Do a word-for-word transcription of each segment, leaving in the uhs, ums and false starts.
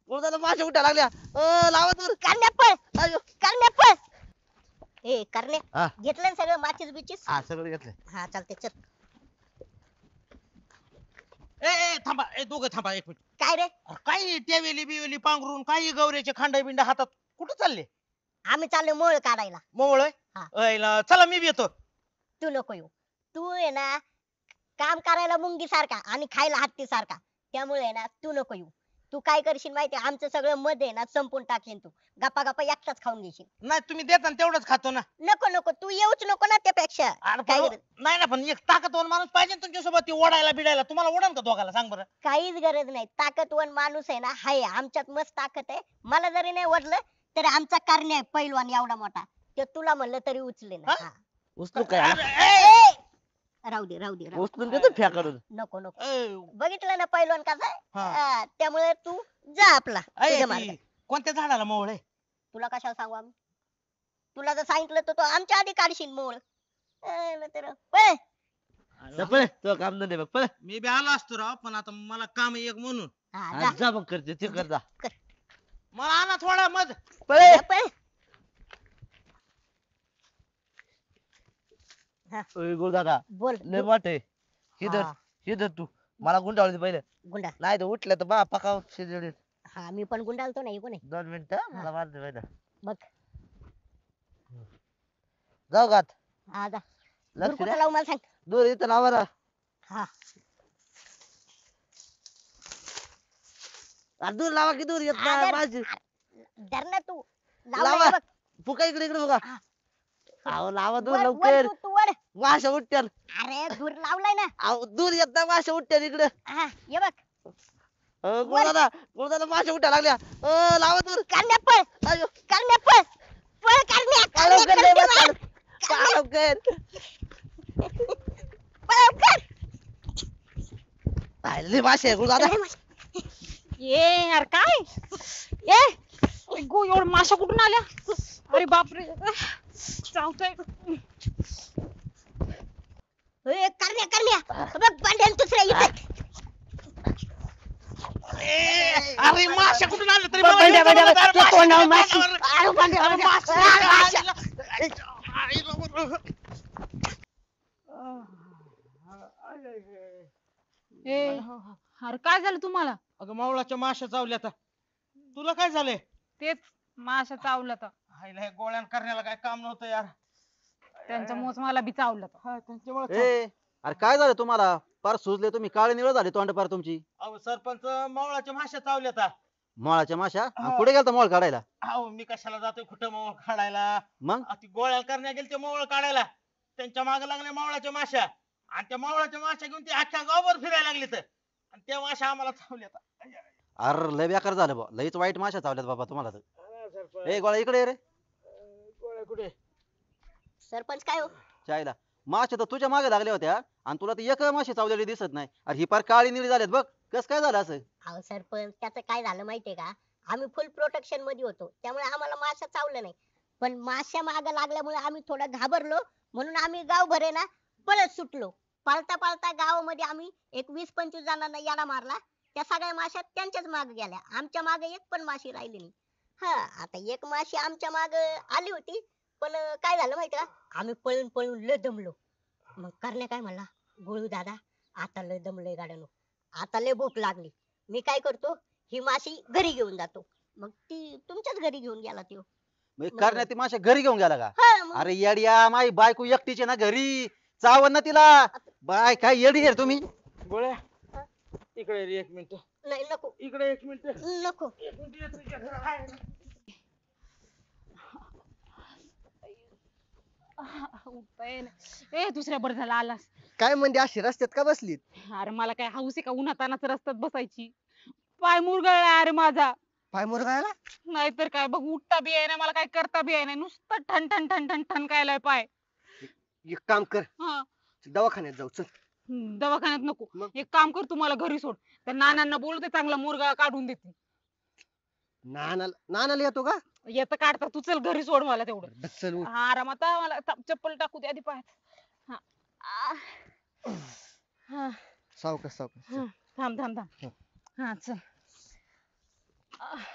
गुरुदादा माशा उठा लागल्या अ लावा दूर करण्या पळ अयो करण्या पळ ए करण्या हा घेतलं ना सगळं माचीस बिचीस हा सगळं घेतलंय हा चालते चल ए ए थांबा ए दोघं थांबा एक मिनिट काय रे काही टेवेली बिवेली पांघरून काही गौऱ्याचे खांडा बिंडा हातात कुठं चालले आम्ही चाललो मोळ काढायला मोवळ हा. चला मी बी येतो तू नको येऊ तू आहे ना काम करायला मुंगी सारखा आणि खायला हत्ती सारखा त्यामुळे आहे ना तू नको येऊ तू काय करशील माहिती आमचं सगळं मध आहे ना संपून टाकेन तू गप्पा गप्पा एकटाच खाऊन घेशील नाही तुम्ही देता ना तेवढंच खातो ना नको नको तू येऊच नको ना त्यापेक्षा अरे काय पण- गरज नाही ना पण एक ताकदवान माणूस पाहिजे ना तुमच्यासोबत ती ओढायला बिडायला तुम्हाला ओढाल का दोघाला सांग बरं काहीच गरज नाही ताकदवान माणूस आहे ना हाय आमच्यात मस्त ताकद आहे मला जरी नाही ओढलं तरी आमचा करण्या आहे पैलवान एवढा मोठा ते तुला म्हणलं तरी उचले ना हा? हा. उचलू काय अरे, आला? ए! ए! राहू दे राहू दे राहू दे. उचलून देतो फ्या करून नको नको ए, बघितलं ना पैलवान कसा आहे? हा. हा, त्यामुळे तू जा आपला ए, तुझ्या ती मार्गात. कोणत्या झाडाला मोवळ आहे तुला कशाला सांगू आम्ही तुला जर सांगितलं तर तो आमच्या आधी काढशील मोळ ए, न तर पळ. जा पळ तो काम नाही बघ पळ मी बी आलो असतो राव पण आता मला काम आहे एक म्हणून हा, हा, जा. जा मग करते ते कर जा मला आणा थोडा मध पळ जा, पळ. ओय गुरुदादा बोल लय वाट आहे हिधर हा. हिधर तू मला गुंडाळू दे पहिले गुंडा नाही तर उठलं तर बा पकाव शिजवले हा मी पण गुंडालतो नाही कोणी दोन मिनिटं मला मार दे पहिले बघ जाऊ गात हा जा दूर लक्ष कुठं द्या लावू मला सांग दूर इथं लावा ना हा अरे दूर लावा की दूर येत हा, नाही धर. माझी धर ना तू लावा. लावला बघ फुका इकडे इकडे बघा हा. अहो लावा दूर वर- वर लवकर तू- तू वर माशा उठत्याल अरे दूर लावलाय ना अहो दूर येत नाही माशा उठत्याल इकडे हा ये बघ गुरुदादा गुरुदादा माशा उठ्या लागल्या अ लावा दूर करण्या पळ अयो करण्या पळ पळ करण्या काय लवकर करण्या, लय करण्या, बस काय लवकर पळ लवकर. राहिले माशे आहे, गुरुदादा ये यार काय ये गो एवढ माशा कुठून आल्या अरे बापरे चावतोय ए, करण्या करण्या बघ भांड्यान दुसऱ्या इथं ए, अरे माशा कुठून आल्या तरी बघ, मला बंड्या, हे बंड्या, जमलं, अरे तू तोंडावर माशा, माशी. माशा, अरे, बंड्या, अरे, बंड्या. माशा, अरे, माशा. माशा. आई, बाबा. ए अरे काय झालं तुम्हाला अगं मावळाच्या माशा चावल्या आता तुला काय झालंय तेच माशा चावलं तर हायला हे गोळ्यान करण्याला काय काम नव्हतं यार त्यांच्या मोच मला बी चावलं हा, त्यांच्यामुळे ए अरे काय झालं तुम्हाला पार सुजले तुम्ही काळे निळ झाले तोंड पार तुमची अहो सरपंच मावळाच्या माशा चावल्या आता मोळाच्या माशा हा. आणि कुठे गेलता मोळ काढायला अहो मी कशाला जातोय कुठं मावळ काढायला मग अहो, ती गोळ्या करण्या गेले ते मावळ काढायला त्यांच्या मागे लागल्या मावळाच्या माशा आणि त्या मावळाच्या माशा घेऊन ते अख्ख्या गावभर फिरायला लागले तर आणि त्या माशा आम्हाला चावल्या अरे लय बेकार झालं बा लईच वाईट माशा चावल्यात बाबा तुम्हाला तर ए गोळा इकडे ये रे गोळ्या कुठे सरपंच काय हो चायला माशा तर तुझ्या मागे लागल्या होत्या आणि तुला तर एक माशी चावलेली दिसत नाही अरे ही पार काळी निळी झाल्यात बघ कस काय झालं असं अहो सरपंच त्याचं काय झालं माहितीये का आम्ही फुल प्रोटेक्शन मध्ये होतो त्यामुळे आम्हाला माशा चावलं नाही पण माशा माग लागल्यामुळे आम्ही थोडं घाबरलो म्हणून आम्ही गावभर आहे ना पळत सुटलो पाळता पाळता गावामध्ये आम्ही एक वीस पंचवीस जणांना याडा मारला त्या सगळ्या माश्या त्यांच्याच मागे गेल्या आमच्या मागे एक पण माशी राहिली नाही हा आता एक माशी आमच्या माग आली होती पण काय झालं माहिती का आम्ही पळून पळून लय दमलो मग करण्या काय म्हणला गोळू दादा आता लय दमलोय गाड्यानो आता लय भूक लागली मी काय करतो ही माशी घरी घेऊन जातो मग ती तुमच्याच घरी घेऊन गेला त्यो मग करण्यात ती माशा घरी घेऊन गेला का हा, मग अरे येड्या माई बायको एकटीचे ना घरी चावन ना तिला बाय काय येडी आहे रे तुम्ही गोळ्या इकडे रे एक मिनिट नाही नको इकडे एक मिनिट नको एक मिनिट येतो इकडे. उठताय ए दुसऱ्या बरं झाला आलास काय म्हणजे अशी रस्त्यात का बसलीत अरे मला काय हाऊस आहे का उन्हातानाच रस्त्यात बसायची पाय मुरगळला अरे माझा पाय मुरगाळला नाहीतर काय बघ उठता बी आहे ना मला काय करता बी आहे ना नुसतं ठण ठण ठण ठण ठण कायलाय पाय एक काम कर हा दवाखान्यात जाऊ चल हम्म, दवाखान्यात नको मग? एक काम कर तुम्हाला घरी सोड त्या नानांना बोलते चांगला मुरगा काढून देते नानाला नानाला येतो का येतं काढता तू चल घरी सोड मला तेवढं बरं, चल उठ. हा आरामात हा, मला थांब, चप्पल टाकू दे आधी पाय हा आ. हा सावकाश सावकाश हा, थांब थांब थांब हो. हा चल आ.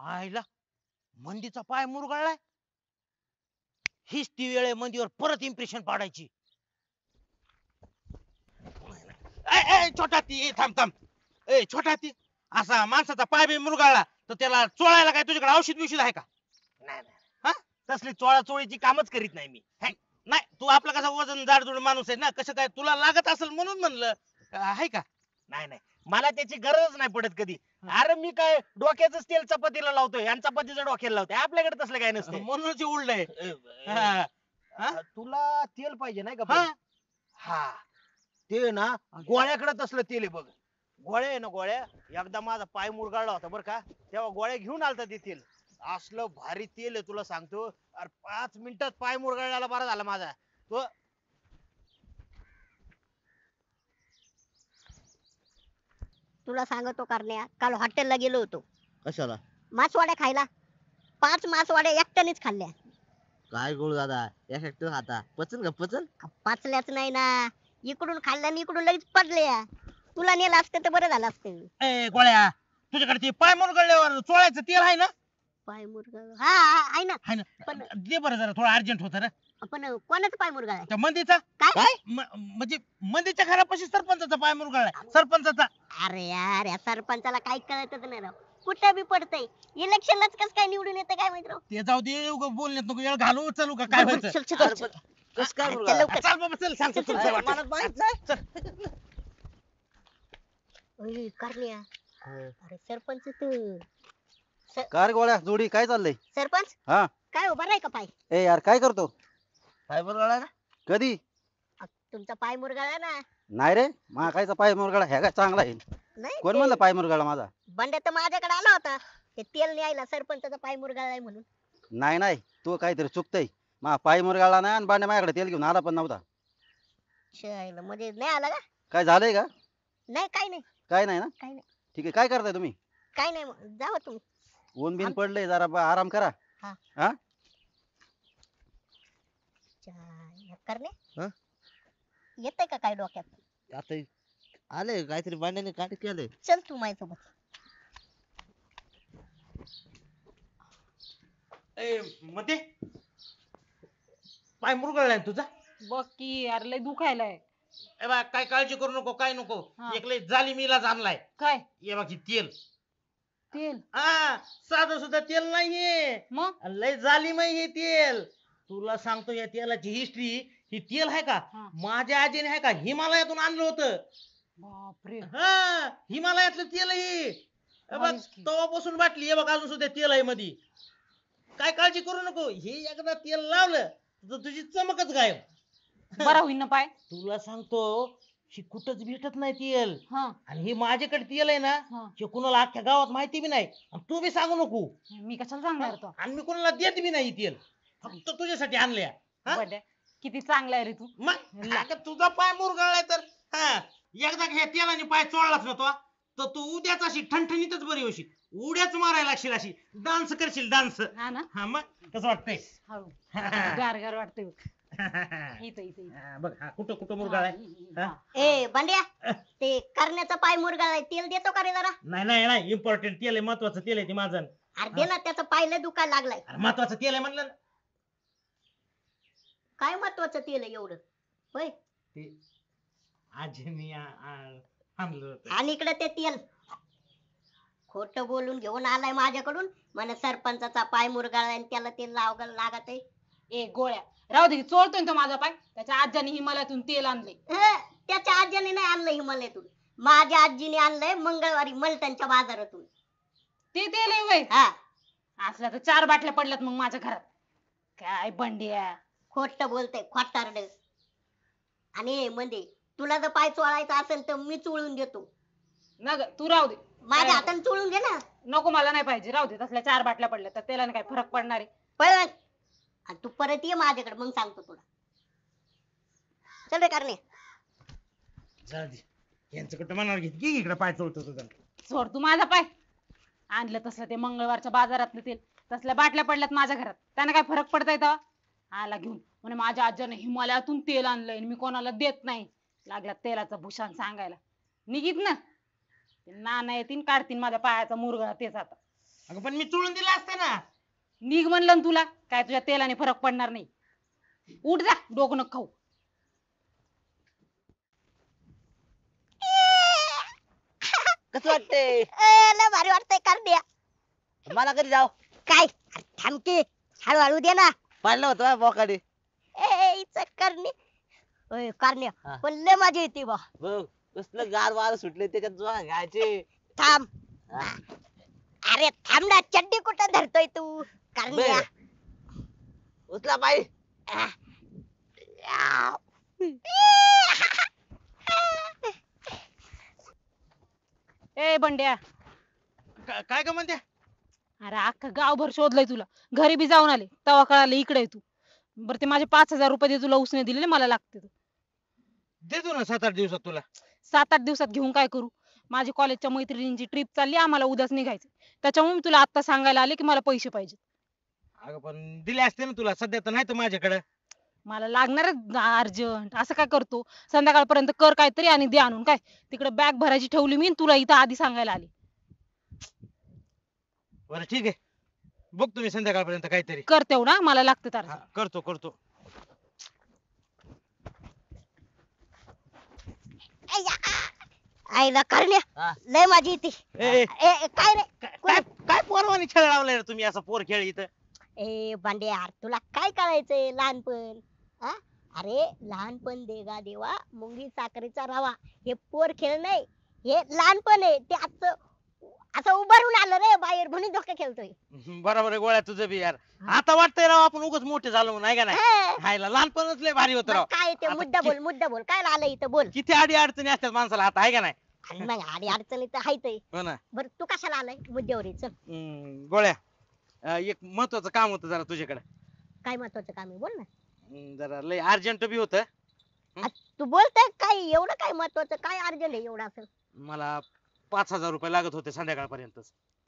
आईला मंदीचा पाय मुरगळलाय. हीच ती वेळ आहे मंदीवर परत इम्प्रेशन पाडायची. ए, ए, छोटा ती ए, थांब थांब. ए छोटा ती असा माणसाचा पाय बी मुरगळला तर त्याला चोळायला काय तुझ्याकडे औषध बिषध आहे का? नाही नाही हा तसली चोळा चोळीची कामच करीत नाही मी. है? नाही तू आपला कसा वजन जाडजूड माणूस आहे ना, कसं काय तुला लागत असेल म्हणून म्हणलं. आहे का? नाही नाही मला त्याची गरज नाही पडत कधी. अरे मी काय डोक्याच तेल चपातीला लावतोय आणि चपातीचं डोक्याला लावतोय. आपल्याकडे तसलं काय नसतं. म्हणूनच उलट आहे. अ, तुला तेल पाहिजे नाही का हा. पण? हा ते ना गोळ्याकडे तसलं तेल आहे बघ. गोळ्या आहे ना गोळ्या, एकदा माझा पाय मुरगाळला होता बरं का, तेव्हा गोळ्या घेऊन आलता ते तेल. असलं भारी तेल आहे तुला सांगतो. अरे पाच मिनिटात पाय मुरगाळल्याला बरा झाला माझा तो. तुला सांगतो करण्या, काल हॉटेलला गेलो होतो कशाला? मासवड्या खायला. पाच मासवड्या एकट्यानेच खाल्ल्या. काय गोळ दादा एक हेक्टर खाता पचन का पचन? पाचल्याच नाही ना, इकडून खाल्ल्या आणि इकडून लगेच पडल्या. तुला नेलं असतं तर बरं झालं असतं. ए गोळ्या तुझ्याकडे ते पाय मुरगळल्यावर चोळायचं तेल आहे ना? पाय मुरगा हा हा, आहे ना. आहे ना? पण दे बरं जरा थोडं अर्जंट होतं रे. पण कोणाचा पाय मुरगा आहे? त्या मंदीचा काय? म- म्हणजे मंदीच्या घरापाशी सरपंचाचा पाय मुरगळलाय. सरपंचाचा. अरे यार या सरपंचाला काही कळतच नाही राव. कुठं बी पडतंय. इलेक्शनलाच कस काय निवडून येतं काय माहित राव. ते जाऊ दे उगा बोलण्यात नको वेळ घालू चलू का काय व्हायचं. चल, चल, चल. कस काय चल मुलगा? लवकर. चल बाबा चल सांगतो चल, तुला चल, काय चल. वाटतं. मला माहित नाही. ओय, करण्या. अरे सरपंच तू का रे गोळ्या जोडी काय चाललंय? सरपंच हा काय उभा नाही का पाय? ए यार काय करतो? काय बरोबर कधी? अ, तुमचा पाय मुरगाळा ना. नाही रे मा कायचा पाय मुरगाळा ह्या काय चांगला आहे. नाही कोण ते म्हणलं पाय मुरगाळा माझा? बंड्या तर माझ्याकडे आला होता ते तेल न्यायला, सरपंचाचा पाय मुरगाळाय म्हणून. नाही नाही तू काहीतरी चुकतय. मा पाय मुरगाळा नाही आणि बांड्या माझ्याकडे तेल घेऊन आला पण नव्हता. शायला म्हणजे नाही आला का? काय झालंय का? नाही काही नाही. काय नाही ना? काही नाही. ठीक आहे काय करताय तुम्ही? काही नाही मग जावा तुम्ही. ऊन बिन आम- पडलंय जरा ब- आराम करा. हा. हा चाय, करणे हा? येतंय का काय डोक्यात? आता आले काहीतरी बांड्याने काटे केलंय. चल तू माझ्यासोबत. ए मध्ये पाय मुरगळलाय तुझा. बघ की यार लय दुखायलाय. ए बा काय काळजी करू नको काय नको. हा. एक लय जालिमीला आणलाय. काय ये बाकी तेल. तेल? हा साधं सुद्धा तेल नाहीये. मग लय जालिम आहे हे तेल. तुला सांगतो या तेलाची हिस्ट्री. ही तेल आहे का हा. माझ्या आजीने आहे का हिमालयातून आणलं होतं. बापरे. हा हिमालयातलं तेल आहे हे. हे बघ भारीच की. तवापासून बाटली हे बघ अजून सुद्धा तेल आहे मध्ये. काय काळजी करू नको. हे एकदा तेल लावलं तर तुझी चमकच गायब. बरा होईन ना पाय? तुला सांगतो ही कुठंच भेटत नाही तेल. हा आणि हे माझ्याकडे तेल आहे ना हा. हे कुणाला अख्ख्या गावात माहिती बी नाही आणि तू बी सांगू नको. मी कशाला सांगणार तो? आणि मी कोणाला देत बी नाही तेल. फक्त तुझ्यासाठी आणलंय. हा? बड्या, किती चांगला आहे रे तू. मग अगं तुझा पाय मुरगळलाय तर हा एकदा हे तेलाने पाय चोळलाच ना तो तर तू उद्याच अशी ठणठणीतच बरी होशील. उड्याच मारायला लागशील अशी डान्स करशील डान्स. हा ना. हा मग कसं वाटतंय? हळू. गार गार वाटतंय बघ. इथं इथं इथं. हा, बघ हा कुठं कुठं मुरगळाय. हा. ए बंड्या, ते करण्याचा पाय मुरगाळाय तेल देतो का रे जरा? नाही नाही नाही इम्पॉर्टंट तेल आहे महत्वाचं तेल आहे ते माझं. अरे दे ना, त्याचा पाय लय दुखायला लागलाय. अरे महत्वाचं तेल आहे म्हणलं ना. काय महत्वाचं तेल आहे एवढं? होय. ते आजीने आ- आ- आणलं होतं. आणि इकडे ते तेल खोट बोलून घेऊन आलाय माझ्याकडून. म्हणे सरपंचाचा पाय मुरगाळाय आणि त्याला तेल लाव लागत आहे. ए गोळ्या, राहू दे की, चोळतोय ना तो माझा पाय. त्याच्या आज्याने हिमालयातून तेल आणले. हं, त्याच्या आजीने नाही आणलं हिमालयातून. माझ्या आजीने आणलंय मंगळवारी मलटणच्या बाजारातून. ते तेल आहे वय. हा असल्या तर चार बाटल्या पडल्यात मग माझ्या घरात. काय बंड्या. खोट बोलतय खोटारड. आणि म्हणजे तुला जर पाय चोळायचा असेल तर मी चोळून देतो. ना ग, तू राहू दे. माझ्या हाताने चोळून घे ना. नको, मला नाही पाहिजे. राहू दे, तसल्या चार बाटल्या पडल्या तर तेलाने काय फरक पडणार आहे? पळत आणि तू परत ये माझ्याकडे मग सांगतो तुला. चल रे करणे. जाऊ दे. यांचं कुठं मनावर घेत घे इकडे पाय चोळतो तुझा. सोड तू माझा पाय. आणलं तसलं ते मंगळवारच्या बाजारातलं तेल. तसल्या बाटल्या पडल्यात माझ्या घरात. त्याने काय फरक पडता येतं? आला घेऊन म्हणे माझ्या आज्याने हिमालयातून तेल आणलंय आणि मी कोणाला देत नाही. लागला तेलाचं भूषण सांगायला. निघित ना. ते नाना येतील काढतील माझ्या पायाचा मुरगळा तेच आता. अगं पण मी चोळून दिला असता ना. निघ म्हणलं ना तुला, काय तुझ्या तेलाने फरक पडणार नाही. उठ जा, डोकं नको खाऊ. कसं वाटतंय? ए, लय भारी वाटतंय करण्या. मला कधी जाऊ काय अरे थांब की, हळूहळू दे ना. पाडलं होतं बोकाडे. ए इच करणे ओय करण्या, हा. पण लय मजा येते बा. बघ कसलं गार वार सुटले त्याच्यात जो घ्यायचे. थांब. हा. अरे थांब ना, चड्डी कुठं धरतोय तू करण्या? उचला बाई. ए बंड्या, का- काय का म्हणते? अरे अख्खं गावभर शोधलंय तुला, घरी बी जाऊन आले, तेव्हा कळालं इकडे आहे तू. बरं ते माझे पाच हजार रुपये दे, तुला उसने दिलेले मला लागते. देतो ना सात आठ दिवसात तुला. सात आठ दिवसात घेऊन काय करू? माझी कॉलेजच्या मैत्रिणींची ट्रिप चालली, आम्हाला उद्याच निघायचं. त्याच्यामुळे मी तुला आता सांगायला आले की मला पैसे पाहिजे. अगं पण दिले असते ना तुला, सध्या तर नाही तर माझ्याकडे. मला लागणार अर्जंट. असं काय करतो, संध्याकाळपर्यंत कर काहीतरी आणि दे आणून. काय तिकडे बॅग भरायची ठेवली मी, आणि तुला इथं आधी सांगायला आले. बरं ठीक आहे, बघ तुम्ही संध्याकाळपर्यंत काहीतरी. कर तेवढा, मला लागते तर. हा, करतो करतो. आईला करण्या, हा. लय मजा येते. ए, ए, ए ए, काय रे? काय काय पोरवानी खेळ लावलाय रे तुम्ही, असा पोर खेळ इथं? ए बांड्या यार, तुला काय करायचंय लहानपण? हा? अरे लहानपण देगा देवा मुंगी साखरेचा रवा, हे पोर खेळ नाही, हे लहानपण आहे. ते असं असं उभारून आलं रे बाहेर, म्हणून धोका खेळतोय. बरोबर आहे गोळ्या तुझं बी यार. आता वाटतंय राव आपण उगाच मोठे झालो म्हणून, आहे का नाही? हा. हायला लहानपणच लय भारी होतं मग राव. काय ते आता मुद्दा कि- बोल, मुद्दा बोल, काय आलं इथं बोल. किती अडी अडचणी असतात माणसाला आता, आहे का नाही? आणि मग आडी अडचणी तर हायत. हो ना. बरं तू कशाला आलाय मुद्द्यावर ये, चल. हम्म, गोळ्या अं, एक महत्वाचं काम होतं जरा तुझ्याकडे. काय महत्वाचं काम आहे बोल ना. हम्म, जरा लय अर्जंट बी होतं. तू बोलतोय काय, एवढं काय महत्वाचं, काय अर्जंट आहे एवढं असं? मला पाच हजार रुपये लागत होते संध्याकाळपर्यंत.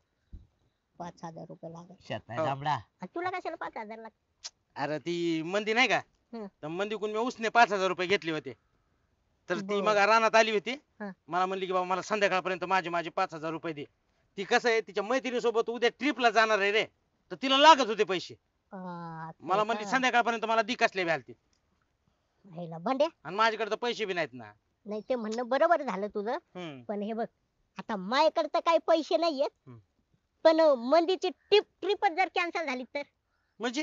पाच हजार रुपये लागत. शेत हो. नाही दामडा. आणि तुला कशाला पाच हजार लागत? अरे ती मंदी नाही का, हं. तर मंदीकून मी उसने पाच हजार रुपये घेतले होते. तर ती बरं. मग रानात आली होती. हं. मला म्हणली की बाबा मला संध्याकाळपर्यंत माझे माझे पाच हजार रुपये दे. ती कसं आहे, तिच्या मैत्रिणीसोबत उद्या ट्रिपला जाणार आहे रे, तर तिला लागत होते पैसे. हा, ते मला म्हणली का? संध्याकाळपर्यंत मला दी कसले घालते, हायला भांड्या, आणि माझ्याकडे तर पैसे बी नाहीत ना. नाही ते म्हणणं बरोबर झालं तुझं, हम्म. पण हे बघ आता माझ्याकडे तर काही पैसे नाहीयेत. हम्म. पण मंदीची ट्रिप ट्रिपच जर कॅन्सल झाली तर? म्हणजे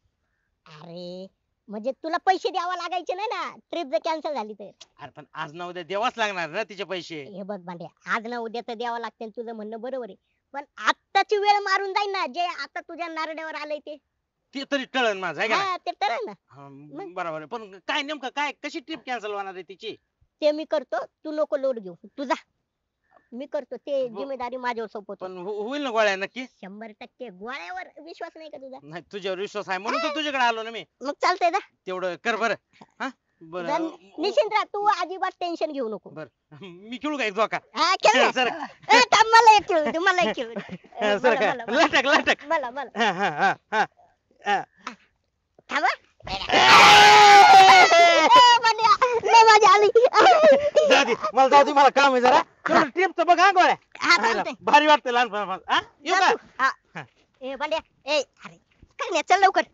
अरे म्हणजे तुला पैसे द्यावा लागायचे नाही ना, ट्रिप जर कॅन्सल झाली तर? अरे पण आज ना उद्या द्यावाच लागणार ना तिचे पैसे. हे बघ भांड्या, आज ना उद्या तर द्यावं लागते, तुझं म्हणणं बरोबर आहे. पण आत्ताची वेळ मारून जाईल ना, जे आता तुझ्या नारड्यावर आलंय ते. ते तरी टळण माझं, आहे का नाही? हा, ते तर ना. हा, बरोबर आहे. पण काय नेमकं काय, कशी ट्रिप कॅन्सल होणार आहे तिची? ते मी करतो, तू नको लोड घेऊ, तुझा मी करतो, ते ब- जिम्मेदारी माझ्यावर सोपवतो. पण हो- होईल ना गोळ्या नक्की? शंभर टक्के. गोळ्यावर विश्वास नाही का तुझा? नाही, तुझ्यावर विश्वास आहे म्हणून तर तुझ्याकडे आलो ना मी. मग चालतंय ना. तेवढं कर बरं. हा बरं. जर- निश्चिंत राहा, तू अजिबात टेन्शन घेऊ नको. बरं मी खेळू का एक झोका? हा खेळ ना. सर ए, थांब, मला एक खेळू दे, मला एक खेळू दे. ए, सर मला- काय मला- मला- लटक लटक. मला मला हा, हा, हा, हा. हा. थांबा. ए, बंड्या, लय मजा आली. जाऊ दे, मला जाऊ दे, मला काम आहे जरा. तेवढं ट्रिपचं बघ हा गोळ्या. हा, चालतंय. भारी वाटतं लहानपणापासून. हा येऊ जा का? तू. हा. हा. ए बंड्या, ए अरे काय नाही, चल लवकर.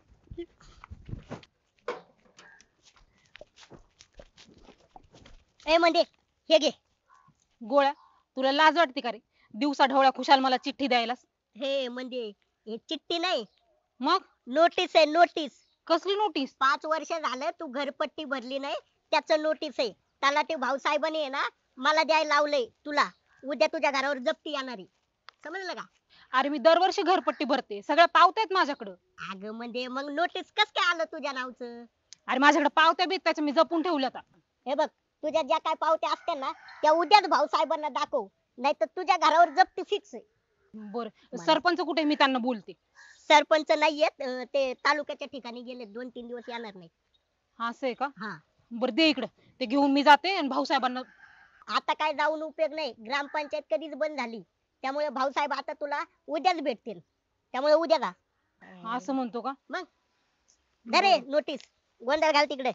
ए म्हणजे हे घे. गोळ्या, तुला लाज वाटते का रे, दिवसा ढवळ्या खुशाल मला चिठ्ठी द्यायला? हे म्हणजे हे चिठ्ठी नाही, मग नोटीस आहे, नोटीस. कसली नोटीस? पाच वर्ष झालं तू घरपट्टी भरली नाही, त्याचं नोटीस आहे. त्याला ते भाऊसाहेबांनी आहे ना मला द्यायला लावलंय तुला. उद्या तुझ्या घरावर जप्ती येणार आहे, समजलं का? अरे मी दरवर्षी घरपट्टी भरते, सगळ्या पावत्या आहेत माझ्याकडं. अगं म्हणजे मग नोटीस कस काय आलं तुझ्या नावचं? अरे माझ्याकडे पावत्या बीत त्याच्या मी जपून ठेवल्यात. हे बघ, तुझ्या ज्या काय पावत्या असत्या ना त्या उद्याच भाऊसाहेबांना दाखव, नाही तर तुझ्या घरावर जप्ती फिक्स आहे. बर, सरपंच कुठे, मी त्यांना बोलते. सरपंच नाहीयेत, अं, ते तालुक्याच्या ठिकाणी गेले, दोन तीन दिवस येणार नाही. असं आहे का? हा. बर दे इकडे, ते घेऊन मी जाते आणि भाऊसाहेबांना. आता काय जाऊन उपयोग नाही, ग्रामपंचायत कधीच बंद झाली, त्यामुळे भाऊसाहेब आता तुला उद्याच भेटतील, त्यामुळे उद्या जा. असं म्हणतो का? धरे नोटीस, गोंधळ घाल तिकडे.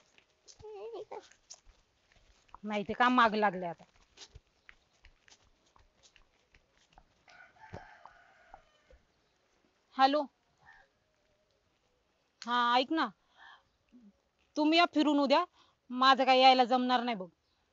नाही ते काम माग लागले आता. हॅलो. हा ऐक ना, तुम्ही या फिरून उद्या, माझं काय यायला जमणार नाही बघ.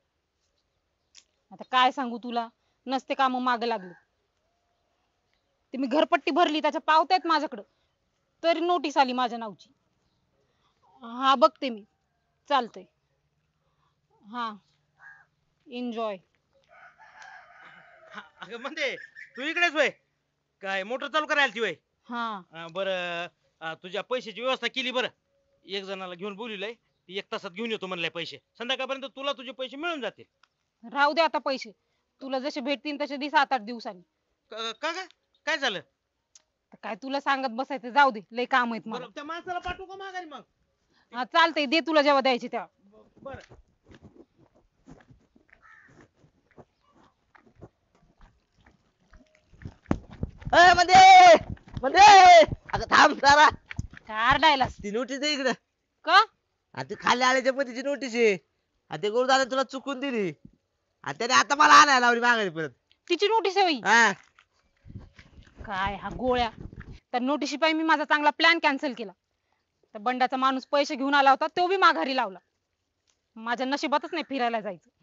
आता काय सांगू तुला, नसते काम माग लागले. ते मी घरपट्टी भरली त्याच्या पावत्या आहेत माझ्याकडं, तरी नोटीस आली माझ्या नावची. हा बघते मी, चालतंय. हा एन्जॉय. हा, अगं म्हणते तू इकडेच होय, काय मोटर चालू करायला ती होय? हा अं, बरं अं, तुझ्या पैशाची व्यवस्था केली बरं. एक जणाला घेऊन बोलवलंय, ती एक तासात घेऊन येतो म्हणलाय पैसे. संध्याकाळपर्यंत तुला तुझे पैसे मिळून जातील. राहू दे आता पैसे, तुला जसे भेटतील तसे दे सात आठ दिवसांनी. क- का ग काय झालं? तर काय तुला सांगत बसायचं, जाऊ दे, लय काम आहेत मला. बरं त्या माणसाला पाठवू का माघारी मग? हा चालतंय, दे तुला जेव्हा द्यायचे तेव्हा. बरं. ए मध्ये मध्ये अगं थांब जरा. काय आरडायलास ती नोटीस दे इकडे. का? आणि ती खाली आल्याच्या पतीची नोटीस आहे. आणि ते गुरुदादा तुला चुकून दिली, आणि त्याने आता मला आणायला लावली माघारी परत. तिची नोटीस आहे होई? हा काय हा गोळ्या, त्या नोटिशी पायी मी माझा चांगला प्लॅन कॅन्सल केला. त्या बंडाचा माणूस पैसे घेऊन आला होता, तो बी माघारी लावला. माझ्या नशिबातच नाही फिरायला जायचं.